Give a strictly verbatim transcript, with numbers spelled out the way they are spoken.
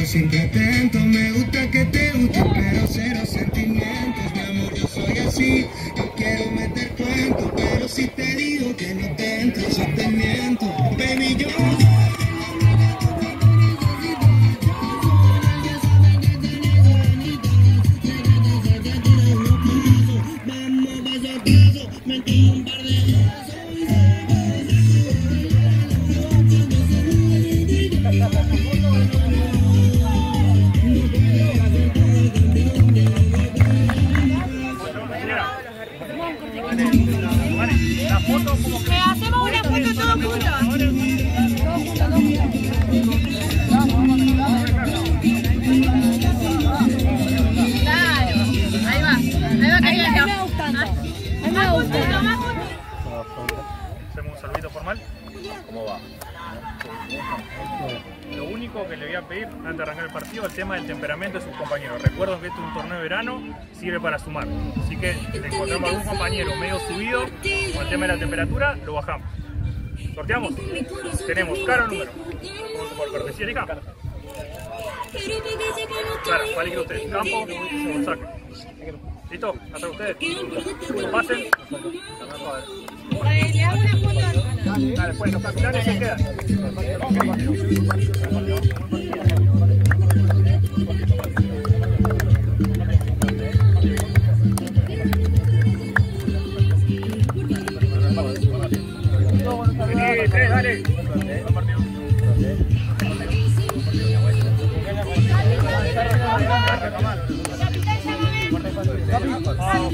pero siempre atento. Me gusta que te guste, pero cero sentimientos. Mi amor, yo soy así, no quiero meter cuentos, pero si te digo que no te entro, si te miento. Baby, yo... La foto como que hacemos una foto todos juntos. Claro, ahí va, ahí va cayendo. A mí me gusta. A mí me gusta. Hacemos un saludito formal. ¿Cómo va? Lo único que le voy a pedir antes de arrancar el partido, el tema del temperamento de sus compañeros. Recuerden que esto es un torneo de verano, sirve para sumar. Así que si encontramos algún compañero medio subido con el tema de la temperatura, lo bajamos. ¿Sorteamos? Tenemos cara o número. Por cortesía, hija. Cara, para elegir ustedes. Campo o saque. ¿Listo? Hasta ustedes. Pasen. Le hago una foto. Dale, pues los capitanes se quedan. Vení, tres, dale.